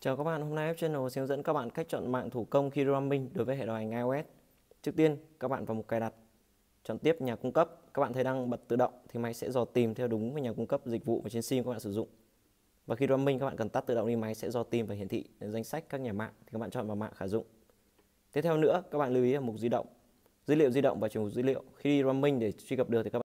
Chào các bạn, hôm nay App Channel sẽ hướng dẫn các bạn cách chọn mạng thủ công khi roaming đối với hệ điều hành iOS. Trước tiên, các bạn vào mục cài đặt, chọn tiếp nhà cung cấp. Các bạn thấy đang bật tự động thì máy sẽ dò tìm theo đúng với nhà cung cấp dịch vụ mà trên sim các bạn sử dụng. Và khi roaming các bạn cần tắt tự động đi, máy sẽ dò tìm và hiển thị danh sách các nhà mạng thì các bạn chọn vào mạng khả dụng. Tiếp theo nữa, các bạn lưu ý ở mục di động, dữ liệu di động và chuyển mục dữ liệu. Khi đi roaming để truy cập được thì các bạn